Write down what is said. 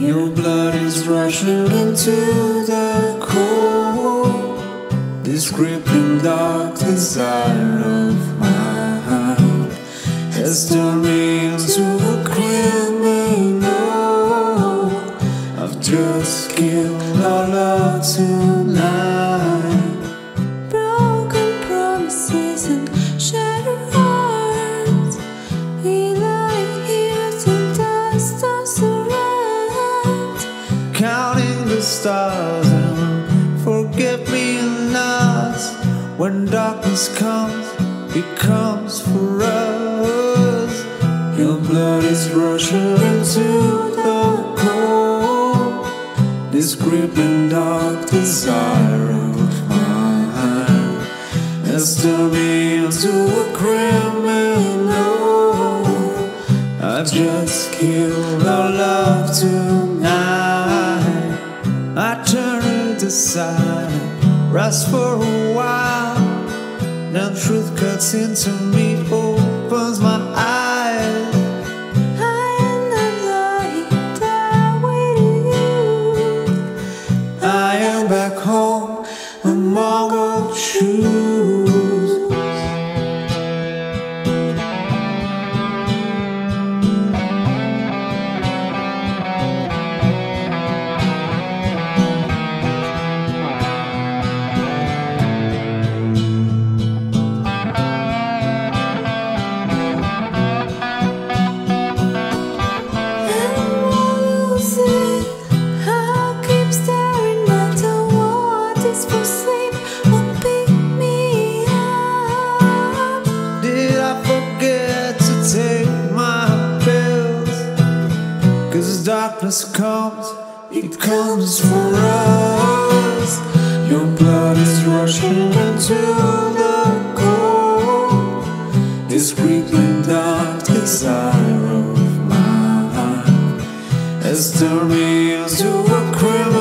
Your blood is rushing into the cold. This crippling dark desire of mine has turned me into a criminal. I've just killed our love tonight. Broken promises and shattered hearts. We lie here till dust us around, Counting the stars and forget-me-nots. When darkness comes, it comes for us. Your blood is rushing into the cold. This crippling dark desire of mine has turned me into a criminal. I just killed our love tonight. I turn it aside, rest for a while. Then truth cuts into me, opens my eyes. I am not lying down with you. I am back home among old shoes. Cause darkness comes, it comes for us. Your blood is rushing into the cold. This crippling dark desire of mine has turned me into a criminal.